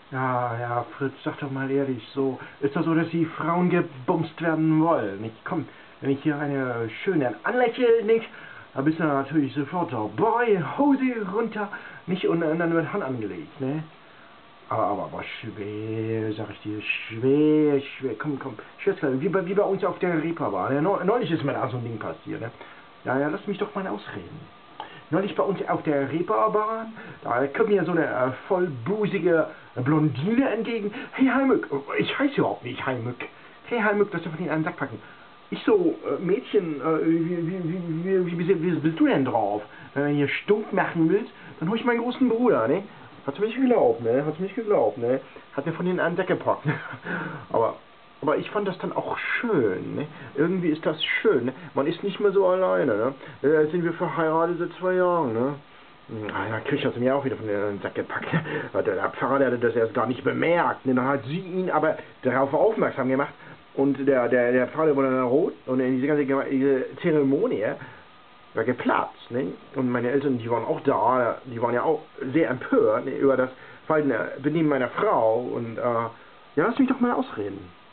Ja, ja, Fritz, sag doch mal ehrlich, so, ist das so, dass die Frauen gebumst werden wollen? Nicht? Komm, wenn ich hier eine schöne anlächle, nicht? Da bist du natürlich sofort so, boy, Hose runter, nicht? Und dann wird Hand angelegt, ne? Aber schwer, sag ich dir, schwer, schwer, komm, Schwester, wie bei uns auf der Reeperbahn, ne? Neulich ist mir da so ein Ding passiert, ne? Ja, ja, lass mich doch mal ausreden. Neulich bei uns auf der Reeperbahn, da kommt mir so eine vollbusige Blondine entgegen. Hey Heimück, ich heiße überhaupt nicht Heimück. Hey Heimück, das darf ich in einen Sack packen. Ich so, Mädchen, wie bist du denn drauf? Wenn du hier stunk machen willst, dann hol ich meinen großen Bruder, ne? Hat's mir nicht geglaubt, ne? Hat's mir nicht geglaubt, ne? Hat mir von denen einen Sack gepackt. aber aber ich fand das dann auch schön, ne? Irgendwie ist das schön, ne? Man ist nicht mehr so alleine, ne? Jetzt sind wir verheiratet seit 2 Jahren, ne? Ah, ja, Kirch hat mir auch wieder von den Sack gepackt. Der Pfarrer, der hat das erst gar nicht bemerkt. Ne? Dann hat sie ihn aber darauf aufmerksam gemacht. Und der Pfarrer, der wurde dann rot. Und in diese ganze Zeremonie war geplatzt. Ne? Und meine Eltern, die waren auch da. Die waren ja auch sehr empört, ne, über das Verhalten, Benehmen meiner Frau. Und ja, lass mich doch mal ausreden.